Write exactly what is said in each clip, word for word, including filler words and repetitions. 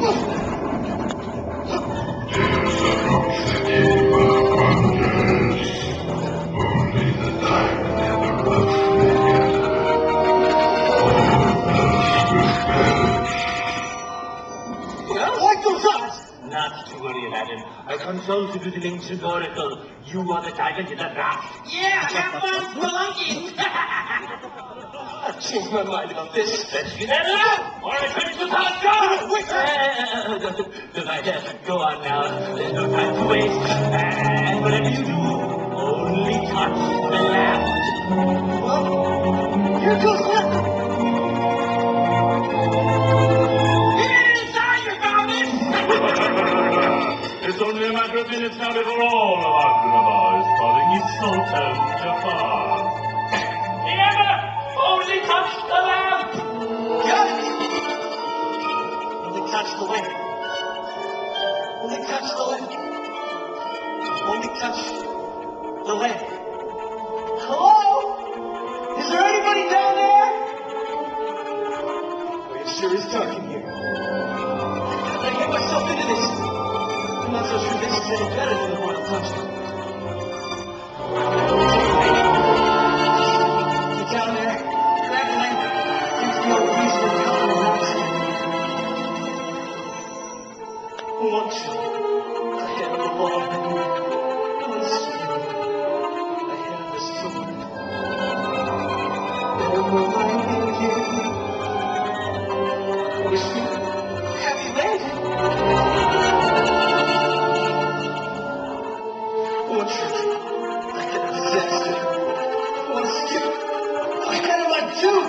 I consulted with an ancient oracle. You are the tiger to the rat. Yeah, have fun spelunking. I've changed my mind about this. Let's get that out, or I finish the past go. Wait, uh, go on now. There's no time to waste. And whatever you do, only touch the lamp. Well, here goes nothing. It's only a matter of minutes now before all of Agrabah is calling his Sultan Jafar. Remember, only touch the lamp! Got it! Only touch the lamp. Only touch the lamp. Only touch the lamp. Hello? Is there anybody down there? Oh, it sure is dark in here. How did I get myself into this? I'm not so sure this is any better than the one I'm touching. Get down there, grab the lamp, gives me a reason to come and One tree ahead of the law, one sword ahead of the sword. Never mind again. Wish me happy landing. One trick ahead of disaster. One skip ahead of my doom.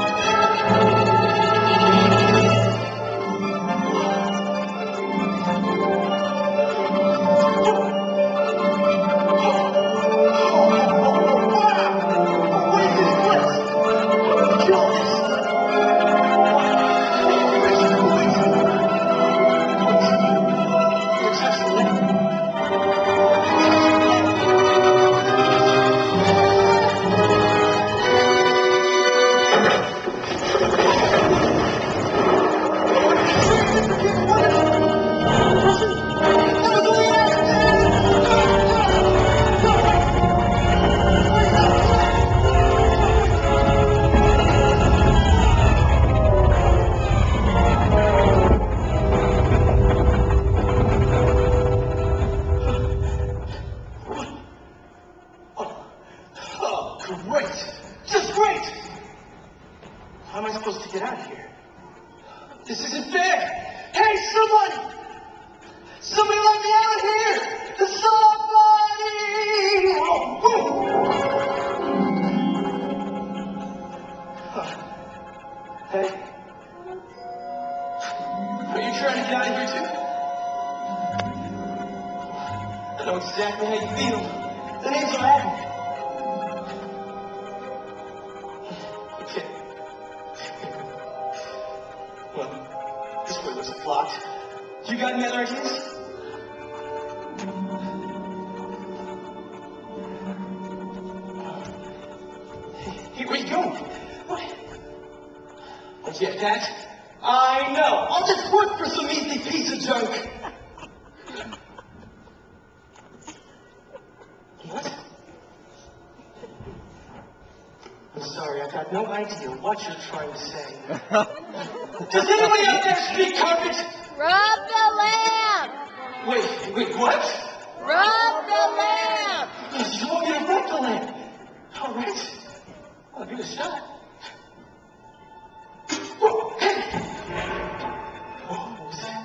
Does anybody out there speak carpet? Rub the lamp! Wait, wait, what? Rub the lamp! You want me to rub the lamp? All right. I'll give it a shot. Whoa, hey! Oh, what was that?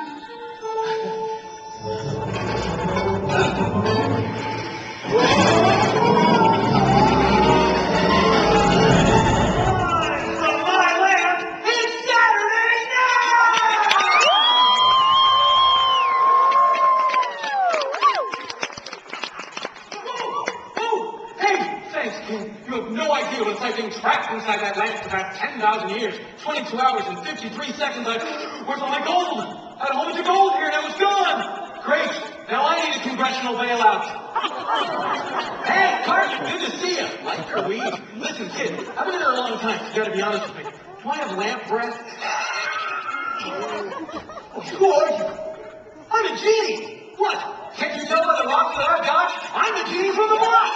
Trapped inside that lamp for about ten thousand years, twenty-two hours and fifty-three seconds. I, where's all my gold? I had a whole bunch of gold here and it was gone. Great. Now I need a congressional bailout. Hey, Carson, good to see you. Like your weed. Listen, kid, I've been in there a long time. You gotta be honest with me. Do I have lamp breath? Who are you? I'm a genie. What? Can't you tell by the rocks that I've got? I'm the genie from the block.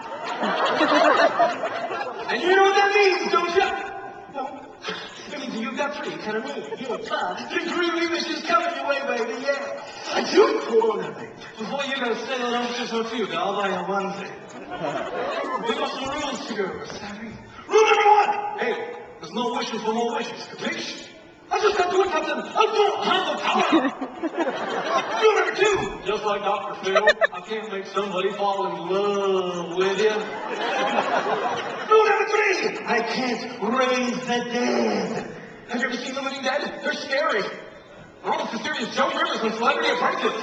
And you know what that means, don't you? No. It means you've got three kind of me. You're tough. The dreamy wishes coming your way, baby, yeah. I do pull on that thing. Before you go settle on just or two, I'll buy you one thing. We got some rules to go. Savvy. Rule number one! Hey, there's no wishes for more wishes. Capiche? I just got to do something. I don't have the power. Rule number two. Just like Doctor Phil, I can't make somebody fall in love with you. Rule number three. I can't raise the dead. Have you ever seen The Living Dead? They're scary. They're almost as serious as Joe Rivers and Celebrity Apprentice.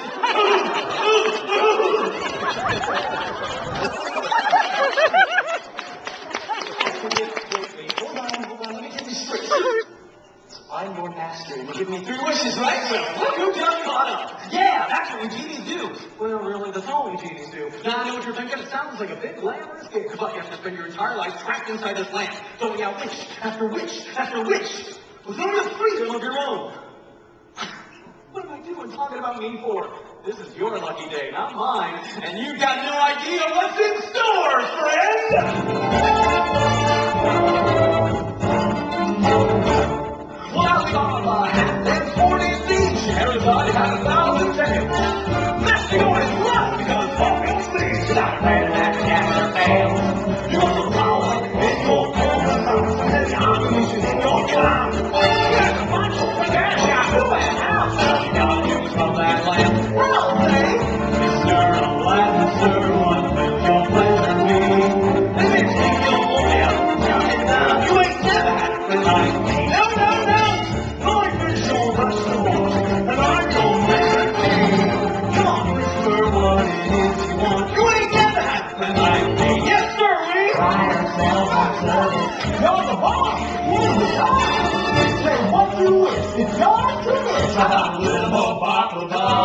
Hold on, hold on, let me get this straight. I'm your master, and you give me three wishes, right? So, look who just got up. Yeah, that's what we genies do. Well, really, that's all we genies do. Now, I know what you're thinking. It sounds like a big glamorous gig, but you have to spend your entire life trapped inside this lamp, throwing out wish after wish after wish, without the freedom of your own. What am I doing talking about me for? This is your lucky day, not mine, and you've got no idea what's in store, friend! Well, we all alive. There's forty thieves. Everybody had a thousand tales. Messing always left because fucking thieves. Not a man that never fails. You want the power in your own house. And the ammunition in your car. You got a bunch of cash out of the house. You gotta use from that land. Well, babe. Mister Aladdin, sir, what will your pleasure be? Let me take your boy out. Jump it down. You ain't never had a friend like me. No, no, no. Life is so much to watch, and I don't make it be. Come on, whisper what it is you want. You ain't never had a friend like me. Yes, sir, we. Try yourself on service. You're the boss. You're the boss. Say what you wish. It's your tradition. A little more baklava.